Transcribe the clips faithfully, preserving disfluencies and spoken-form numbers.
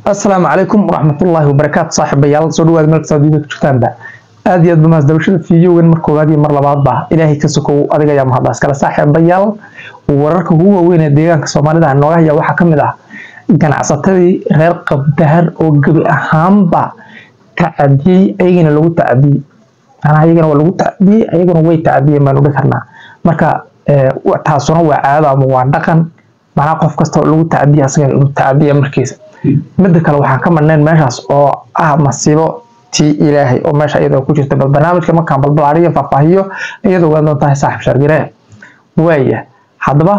السلام عليكم ورحمة الله وبركاته صاحب بيال سو دhowaad meel kasta video joogtaan ba aad iyo aad baa masdawshada fiidiyowgan markoo aad iyo mar labaad ba ilaahay ka sokow adiga ayaa mahadaas kala saaxiib bayaal wararka ugu waaweyn ee deegaanka Soomaalida nooga haya waxa kamid ah ganacsatadii reer Qabdahar oo gabi ahaanba tacadiyay ayagana lagu tacadiyay ana ayagana waa lagu tacadiyay ayagana way tacadiyay ma lagu karnaa marka taasuna waa caado ama waa dhaqan mana qof kasta lagu tacadiyay asaga inuu tacadiyay markiisa midda kale waxaan ka marneen meeshaas oo ah masiibo tii ilaahay oo meesha iyadoo ku jirta barnaamijka markaan balbalaariyo faahfaahiyo iyadoo waan doontaa saaxiib shargire waaya hadaba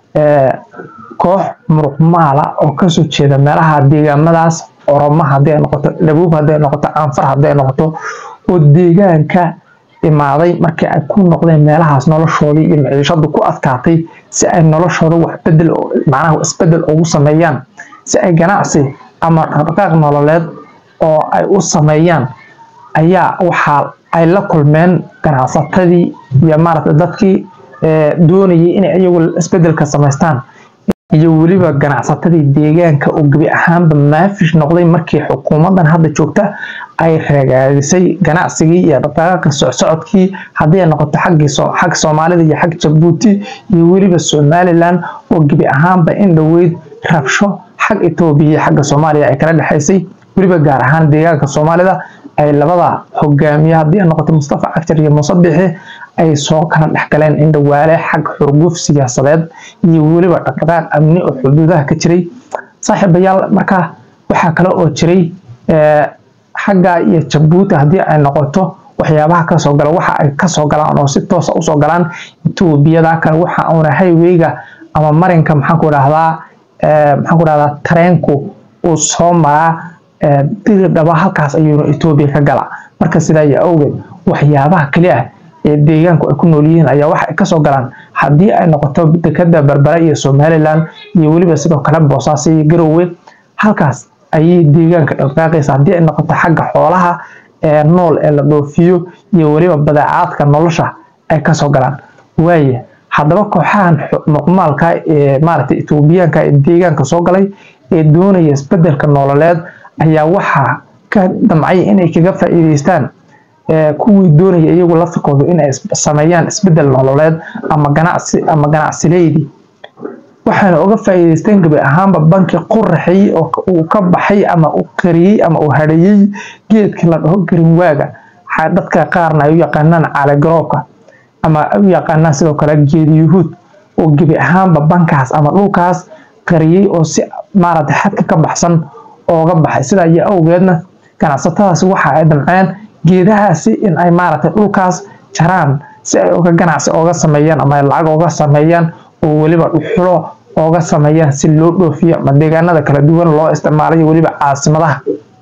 ee koox muruqmaala oo ka soo jeeda meelaha deegaamadaas Oromo hadii ay noqoto Labuub hadii ay noqoto Anfar hadii ay noqoto oo deegaanka imaaday markii ay ku noqdeen meelahaas noloshooda iyo maciishadu ku adkaatay si ay noloshooda wax bedel macnaha isbedel ugu sameeyaan si ay ganacsi ama dhaqdhaqaaq nololeed oo ay u sameeyaan ayaa waxa ay la kulmeen ganacsatadii iyo maaragtay dadkii ee doonayay in ay iyagu isbedelka sameystaan iyo waliba ganacsatadii deegaanka oo gabi ahaanba maafish noqday markii xukuumadan hadda joogta ay ragaadisay ganacsigii iyo dhaqdhaqaaqa socodkii hadii ay noqoto xagga xag Soomaalida iyo xag Djibouti iyo waliba Somaliland oo gabi ahaanba in dhaweyd rabsho xag Itoobiya xagga Soomaaliya ay kala dhaxaysay waliba gaar ahaan deegaanka Soomaalida ay labada hogaamiyaha hadii ay noqoto Mustafa Cagjar iyo Muuse Bixi ay soo kala dhaxgaleen in dhawaale xag xurguf siyaasadeed iyo waliba dhaqdhaqaaq amni oo xuduudaha ka jiray saaxiibayaal marka waxa kale oo jiray ee xagga iyo Djibouti hadii ay noqoto waxyaabaha ka soo gala waxa ay ka soo galaan oo si toos ah u soo galaan Itoobiyada kale waxa uu highway-ga ama marinka maxaan ku raahdaa ee maxaan ku raahdaa tareenku uu soo maraa ee tir dhaba halkaas ayuu Itoobiya ka gala marka sida ay awgeed waxyaabaha kaliya ee deegaanku ay ku nool yihiin ayaa wax ka soo galaan hadii ay noqoto dekada Berbera iyo Somaliland iyo waliba sidoo kale Boosaaso iyo Garowe halkaas ay deegaanka dhaqaaqaysa hadii ay noqoto xagga xoolaha ee nool ee la dhoofiyo iyo waliba badeecadka nolosha ay ka soo galaan waaya hadaba kooxahan muqmaalka ee maaragtay Itoobiyaanka ee deegaanka soo galay ee doonaya isbedelka nololeed ayaa waxa ka damcay inay kaga faa'iideystaan ee kuwii doonaya iyagu la fikoodo in ay sameeyaan isbedel nololeed ama ganacsi ama ganacsileeydi waxaana uga faa'iideysteen gabi ahaanba banki qurxay oo uu ka baxay ama uu qariyay ama uu hadhayay geedka la dhaho garin waaga dadka qaarna ay u yaqaanaan cala garoobka ama u yaqaanaan sidoo kale geed yuhuud oo gabi ahaanba bankaas ama dhulkaas qariyay oo si maarad xadka ka baxsan ooga baxay sida ay awgeedna ganacsatadaas waxa ay damceen geedahaasi in ay maaragtay dhulkaas jaraan si ay uga ganacsi uga sameeyaan ama lacag uga sameeyaan oo waliba dhuxulo uga sameeyaan si loo dhoofiyo deegaanada kala duwan loo isticmaalayo waliba caasimadaha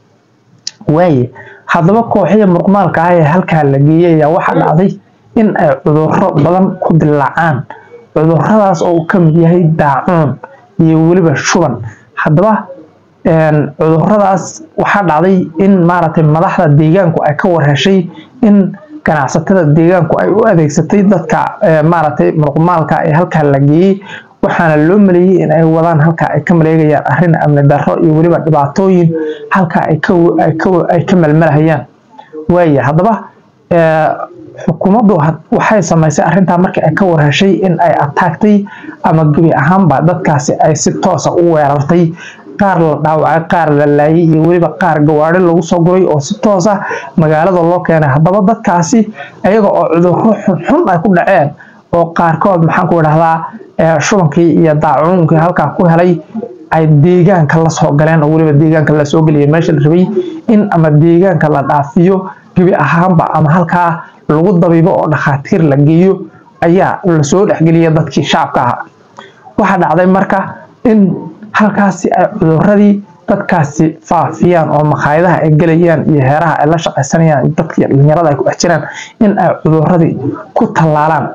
way hadaba kooxaha muruqmaalka ah ee halka la geeyay waxa dhacday in ay cudurro badan ku dilaacaan cudurradaas oo ka mid yahay daacuun iyo waliba shuban hadaba een cudurradaas waxa dhacday in maaragtay madaxda deegaanku ay ka warheshay in ganacsatada deegaanku ay u adeegsatay dadka maaragtay muruqmaalka ee halka la geeyay waxaana loo maleeyay in ay wadaan halka ay ka maleegayaan arrin amni darro iyo waliba dhibaatooyin halka ay ka ay ka ay ka malmalahayaan way hadaba ee xukuumaddu waxay sameysay arrinta markii ay ka warheshay in ay attackay ama gabi ahaanba dadkaasi ay si toos ah u weerartay qaar la dhaawacay qaar la laayay iyo waliba qaar gawaari lagu soo guray oo si toos ah magaalada loo keenay hadaba dadkaasi ayaga oo cudurro xun ay ku dhaceen oo qaar kood maxaan ku raahdaa ee shubankii iyo daacuunkii halka ku helay ay deegaanka la soo galeen oo waliba deegaanka la soo galiyay meesha la rabay in ama deegaanka la dhaafiyo gabi ahaanba ama halka lagu dabiibo oo dhaqaatiir la geeyo ayaa la soo dhaxgeliyay dadkii shacabka ah waxa dhacday marka in halkaasi ay cudurradii dadkaasi faafiyaan oo maqaayadaha ay galayaan iyo heeraha ay la shaqaysanayaan dadkii dhalinyarada ay ku jiraan in ay cudurradii ku talaalaan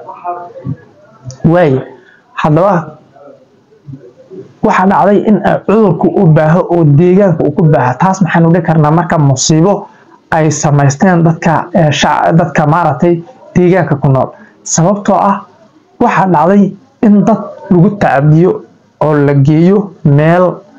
way hadaba waxa dhacday in ay cudurku u baaho oo deegaanka uu ku baaho taas maxaan u dhigi karnaa marka musiibo ay sameysteen dadka dadka maaragtay deegaanka ku nool sababtoo ah waxa dhacday in dad lagu tacadiyo oo la geeyo meel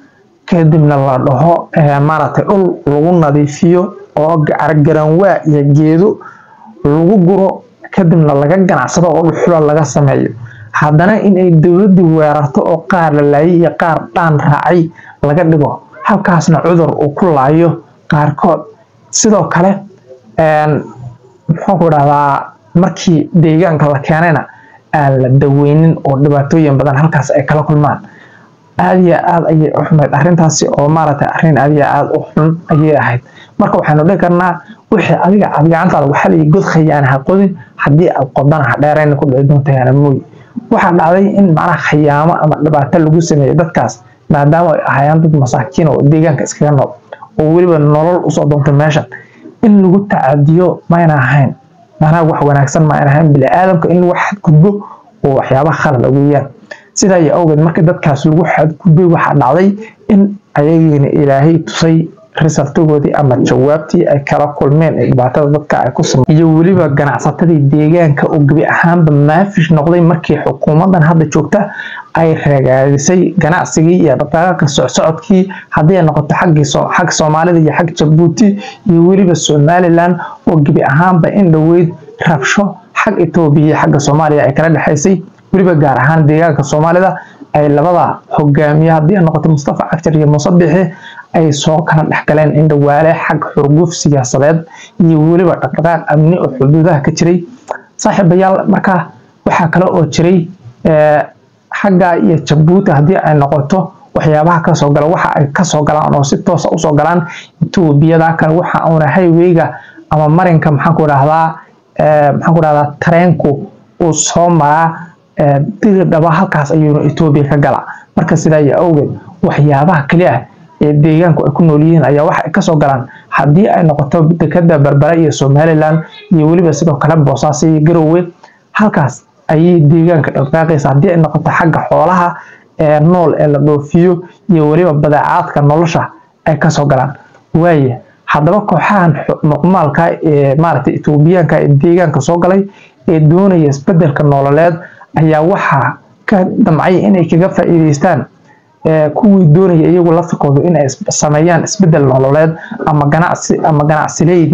kadibna la dhaho maaragtay dhul lagu nadiifiyo oo cargaranwaa iyo geedo lagu guro kadibna laga ganacsado oo dhuxul laga sameeyo haddana in ay dawladdu weerarto oo qaar la laayay iyo qaar dhaan raacay laga dhigo halkaasna cudur uu ku laayo qaarkood sidoo kale een muxuu ku dhahdaa markii deegaanka la keenayna aan la daweynin oo dhibaatooyin badan halkaas ay kala kulmaan aad iyo aad ayay u xumayd arrintaasi oo maaragtay arrin aad iyo aad u xun ayay ahayd marka waxaanu dhihi karnaa wixii adiga aad gacantaada waxa la god khayaan ha qodin haddii aad qodana ha dheereen ku dhici doonto yana mooy waxaa dhacday in macnaha khiyaamo ama dhibaato lagu sameeyo dadkaas maadaama ay ahaayeen dad masaakiin oo deegaanka iskaga nool oo weliba nolol usoo doonto meeshan in lagu tacadiyo mayna ahayn macnaha wax wanaagsan ma ahayn bini aadamka in lagu xadgudbo oo waxyaabo khalad weeyaan sida ay awgeed markii dadkaas lagu xadgudbay waxa dhacday in ayagiina ilaahay tusay risaltogoodii ama jawaabtii ay kala kulmeen ee dhibaatada dadka ay ku sameeyeen iyo weliba ganacsatadii deegaanka oo gabi ahaanba maafish noqday markii xukuumadan hadda joogta ay ragaadisay ganacsigii iyo dhaqaaqa socodkii haddii ay noqoto xaggii xag Soomaalida iyo xag Djibouti iyo weliba Somaliland oo gabi ahaanba in dhaweyd rabsho xag Itoobiya xagga Soomaaliya ay kala dhaxaysay weliba gaar ahaan deegaanka Soomaalida ay labada hogaamiye haddii ay noqoto Mustafa Cagjar iyo Muuse Biixi ay soo kala dhaxgaleen in dhawaale xag xurguf siyaasadeed iyo weliba dhaqdhaqaaq amni oo xuduudaha ka jiray saaxiibayaal marka waxa kale oo jiray ee xagga iyo Djibouti haddii ay noqoto waxyaabaha ka soo gala waxa ay ka soo galaan oo si toos ah u soo galaan Itoobiyada kale waxa uu highway-ga ama marinka maxaan ku raahdaa ee maxaan ku raahdaa tareenku uu soo maraa ee dhaba halkaas ayuu Itoobiya ka gala marka sidaa ay awgeed waxyaabaha kaliya ee deegaanku ay ku nool yihiin ayaa wax ka soo galaan haddii ay noqoto dekada Berbera iyo Somaliland iyo weliba sidoo kale Boosaaso iyo Garowe halkaas ay deegaanka dhaqaaqaysa haddii ay noqoto xagga xoolaha ee nool ee la dhoofiyo iyo weliba badeecaadka nolosha ay ka soo galaan waaye haddaba kooxahan muqmaalka ee maaragtay Itoobiyaanka ee deegaanka soo galay ee doonaya isbedelka nololeed ayaa waxa ka damcay inay kaga faa'iideystaan ee kuwii doonaya iyagu la fikoodo in ay sameeyaan isbedel nololeed ama ganacsi ama ganacsileeydi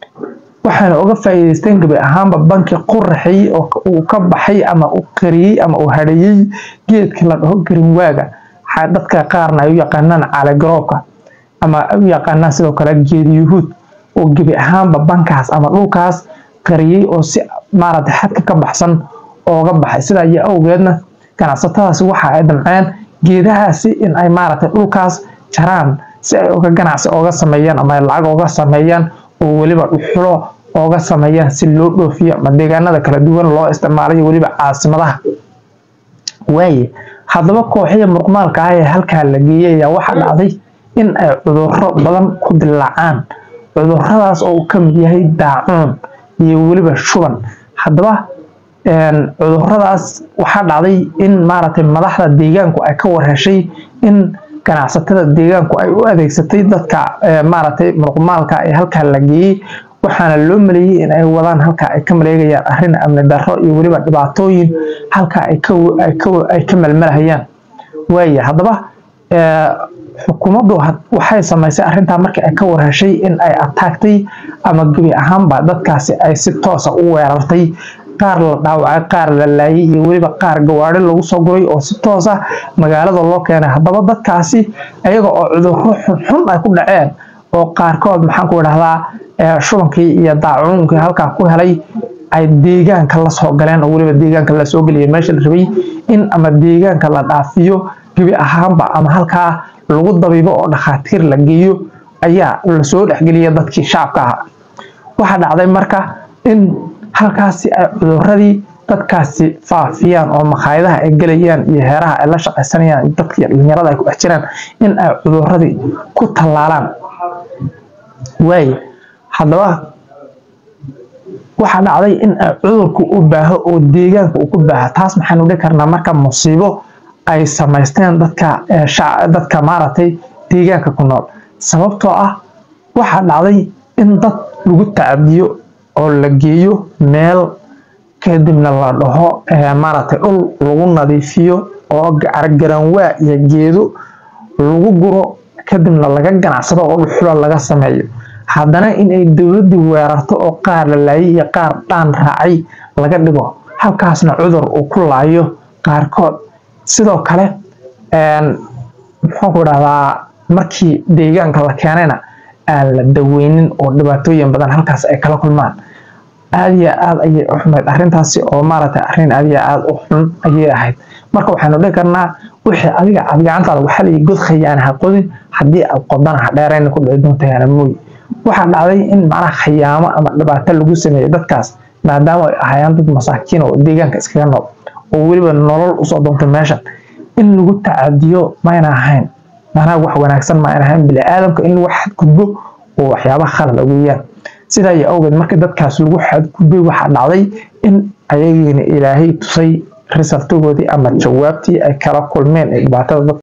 waxaana uga faa'iideysteen gabi ahaanba banki qurxay oo uu ka baxay ama uu qariyay ama uu hadhayay geedka la dhaho garinwaaga dadka qaarna ay u yaqaanaan calagroobka ama ay u yaqaanaan sidoo kale geed yuhuud oo gabi ahaanba bankaas ama dhulkaas qariyay oo si maaragtay xadka ka baxsan ooga baxay sida ay awgeedna ganacsatadaas waxa ay damceen geedahaasi in ay maaragtay dhulkaas jaraan si ay uga ganacsi uga sameeyaan ama lacag uga sameeyaan oo weliba dhuxulo uga sameeyaan si loo dhoofiyo ama deegaanada kala duwan loo isticmaalayo weliba caasimadaha waaye haddaba kooxihii muqmaalka ah ee halkaa la geeyay ayaa waxa dhacday in ay cudurro badan ku dilaacaan cudurradaas oo uu ka mid yahay daacuun iyo weliba shuban haddaba cudurradaas waxaa dhacday in maaragtay madaxda deegaanku ay ka warheshay in ganacsatada deegaanku ay u adeegsatay dadka maaragtay muqmaalka ee halkaa la geeyay waxaana loo maleeyay in ay wadaan halka ay ka maleegayaan arrin amni darro iyo weliba dhibaatooyin halka ay ka ay ka ay ka malmalahayaan waaye haddaba xukuumaddu waxay samaysay arrinta markii ay ka warheshay in ay attackday ama gabi ahaanba dadkaasi ay si toos ah u weerartay qaar la dhaawacay qaar la laayay iyo weliba qaar gawaari lagu soo guray oo si toos ah magaalada loo keenay haddaba dadkaasi ayaga oo cudurro xun ay ku dhaceen oo qaarkood maxaan ku idhahdaa shubankii iyo daacuunkii halkaa ku helay ay deegaanka la soo galeen oo weliba deegaanka la soo geliyay meesha la rabay in ama deegaanka la dhaafiyo gabi ahaanba ama halkaa lagu dabiibo oo dhakhaatiir la geeyo ayaa la soo dhexgeliyay dadkii shacabka ahaa waxa dhacday marka in halkaasi ay cudurradii dadkaasi faafiyaan oo makhaayadaha ay galayaan iyo heeraha ay la shaqaysanayaan dadkii dhalinyarada ay ku dhex jiraan in ay cudurradii ku tallaalaan waaye haddaba waxa dhacday in ay cudurku u baaho oo deegaanka uu ku baaho taas maxaynu dhihi karnaa marka musiibo ay samaysteen dadka dadka maaragtay deegaanka ku nool sababtoo ah waxa dhacday in dad lagu tacadiyo oo la geeyo meel kadibna la dhaho maaragtay dhul lagu nadiifiyo oo cargaranwaa iyo geedo lagu guro kadibna laga ganacsado oo dhuxul laga sameeyo haddana in ay dawladdu weerarto oo qaar la laayay iyo qaar dhaan raacay laga dhigo halkaasna cudur uu ku laayo qaarkood sidoo kale een muxuu ku dhahdaa markii deegaanka la keenayna aan la daweynin oo dhibaatooyin badan halkaas ay kala kulmaan aad iyo aad ayay u xumayd arrintaasi oo maaragtay arrin aad iyo aad u xun ayay ahayd marka waxaanu dhihi karnaa wixii adiga aad gacantaada waxa la god khayaan ha qodin haddii aad qodana ha dheerayn ku dhici doonto yana mooy waxa dhacday in macna khiyaamo ama dhibaato lagu sameeyo dadkaas maadaama ay ahaayeen dad masaakiin oo deegaanka iskaga nool oo waliba nolol u soo doonto meesha in lagu tacaadiyo ma ayna ahayn macna wax wanaagsan ma ayna ahayn bil aadamka in wax gudbo oo waxyaabo khalad ugu yar sida ay awgeed markii dadkaas lagu xadgudbay waxa dhacday in ayagiina ilaahay tusay resultogoodii ama jawaabtii ay kala kulmeen ee dhibaatada